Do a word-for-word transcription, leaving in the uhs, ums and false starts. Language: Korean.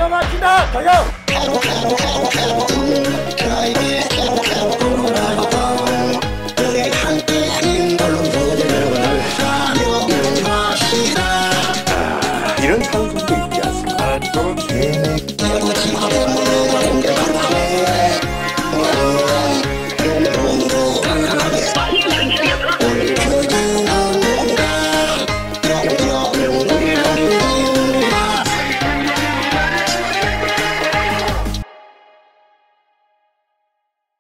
기가 막히다. 가요. 이런 찬송도 있지 않습니까? 아, 좀